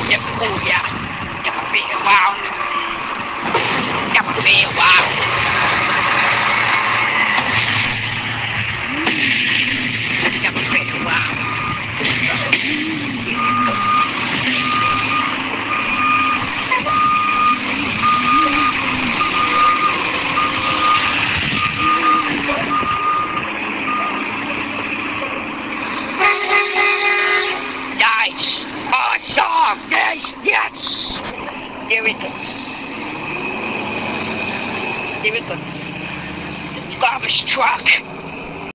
Yep, oh yeah. Cafe, wow. Cafe, wow. Cafe, wow. Nice. Awesome. Nice. Yes. Give it. Give it the garbage truck.